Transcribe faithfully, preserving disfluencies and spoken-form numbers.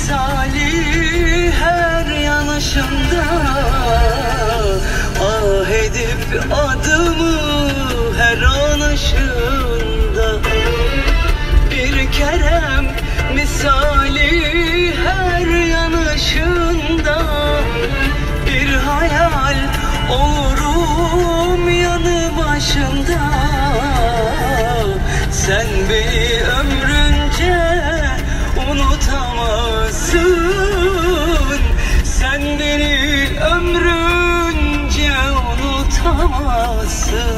misali her yanışımda, ah edip adımı her anışında. Bir kerem misali her yanışında, bir hayal olurum yanı başında. Sen beni ömrünce unutamazsın, sen beni ömrünce unutamazsın.